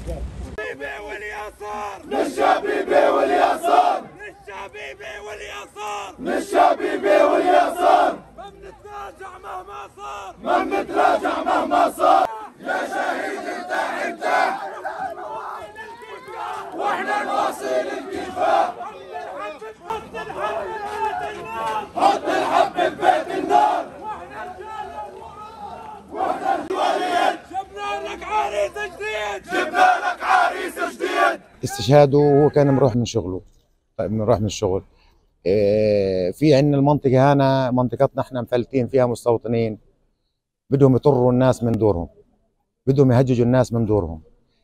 واليسار للشبيبة واليسار للشبيبة واليسار للشبيبة واليسار ما بنتراجع مهما صار ما بنتراجع مهما صار يا شهيد انت واحنا نواصل الكفاح حط الحب ببيت النار حط الحب ببيت النار واحنا الوليد جبنا لك عريس جديد جبنا لك عريس جديد. استشهاده وهو كان مروح من شغله، مروح من الشغل. في عندنا المنطقة هنا منطقتنا احنا مفلتين فيها مستوطنين بدهم يطروا الناس من دورهم، بدهم يهججوا الناس من دورهم.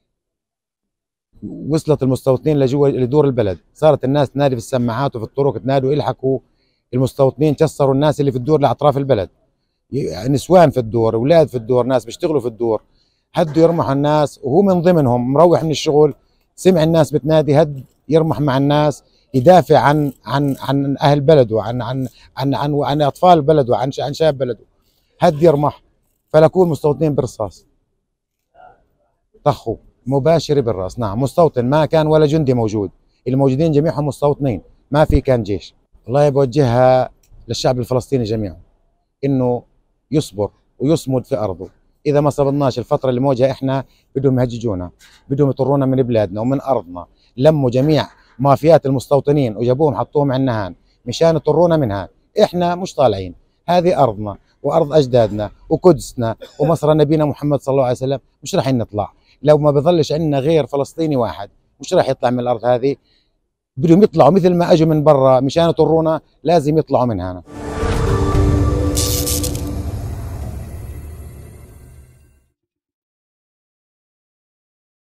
وصلت المستوطنين لجوا لدور البلد، صارت الناس تنادي في السماعات وفي الطرق تنادوا الحقوا المستوطنين، كسروا الناس اللي في الدور لاطراف البلد، نسوان في الدور، اولاد في الدور، ناس بيشتغلوا في الدور، هدوا يرمحوا الناس وهو من ضمنهم مروح من الشغل سمع الناس بتنادي هد يرمح مع الناس يدافع عن اهل بلده، عن اطفال بلده، عن شباب بلده، هد يرمح فلكوا المستوطنين بالرصاص، طخوا مباشر بالراس. نعم مستوطن، ما كان ولا جندي موجود، الموجودين جميعهم مستوطنين، ما في كان جيش. والله بوجهها للشعب الفلسطيني جميعا انه يصبر ويصمد في ارضه، اذا ما صبرناش الفتره اللي مواجهه احنا بدهم يهججونا، بدهم يطرونا من بلادنا ومن ارضنا. لموا جميع مافيات المستوطنين وجابوهم حطوهم عندنا هان مشان يطرونا منها، احنا مش طالعين، هذه ارضنا وارض اجدادنا وقدسنا ومصر نبينا محمد صلى الله عليه وسلم، مش راح نطلع. لو ما بظلش عندنا غير فلسطيني واحد مش راح يطلع من الارض هذه، بدهم يطلعوا مثل ما اجوا من برا مشان يطرونا، لازم يطلعوا من هنا.